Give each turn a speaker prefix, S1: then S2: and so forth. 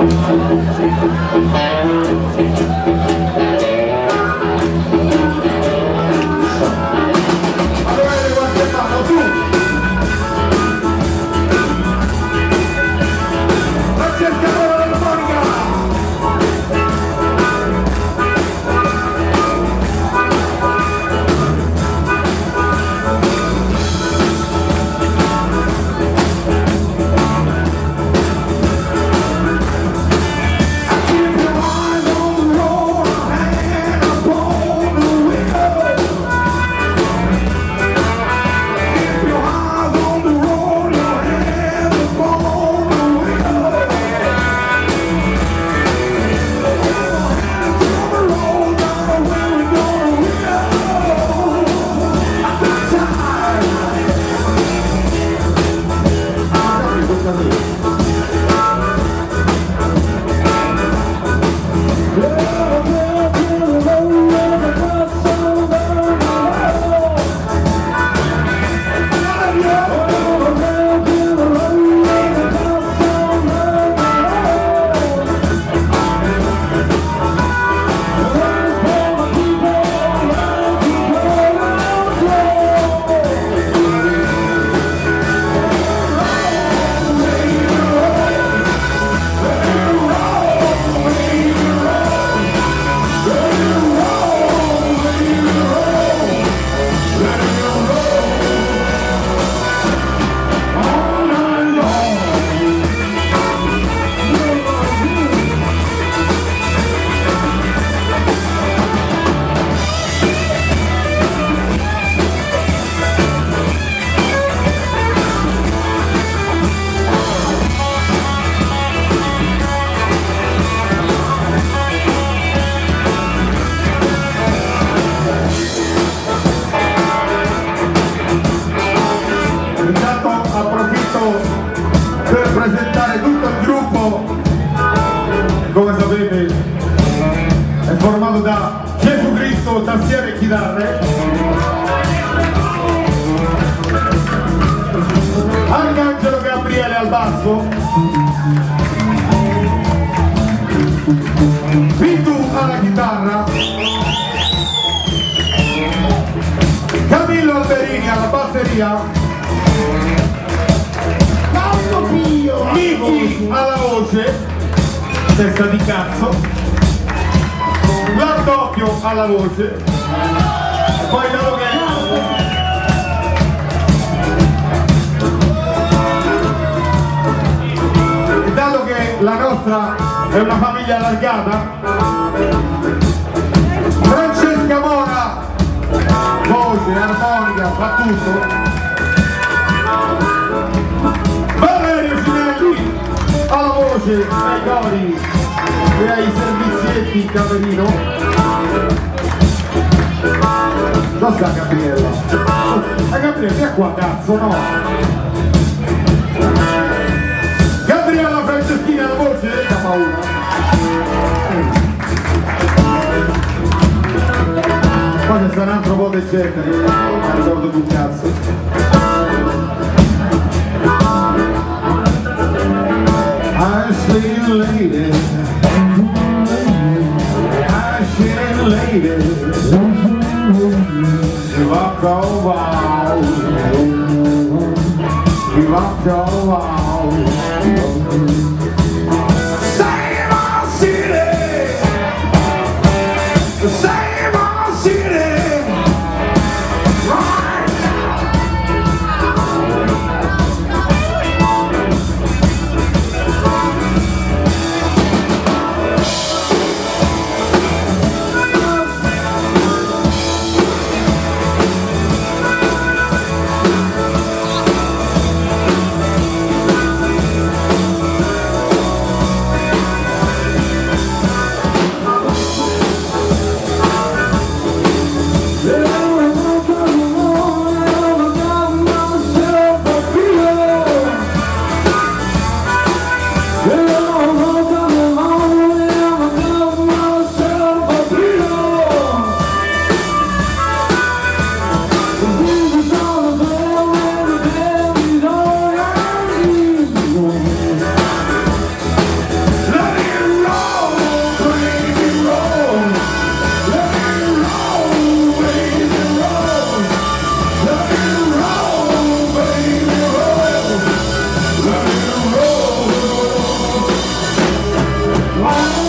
S1: come sapete è formato da Gesù Cristo, tastiere e chitarre, Arcangelo Gabriele al basso, Pintu alla chitarra, Camillo Alberini alla batteria, Miki alla voce, testa di cazzo, Lardoppio alla voce, e poi dato che la nostra è una famiglia allargata, Francesca Mora, voce, armonica, fa tutto, alla voce, ai cori e ai servizietti in camerino. Dove sta Gabriella? La Gabriella è qua, cazzo, no? Gabriella Franceschina alla voce, da paura. Qua c'è sta un altro po' di gente, non ricordo più cazzo. I see a lady, I see a lady, she walked all wild, she walked all wild. Same old city, same old city, right. Wow.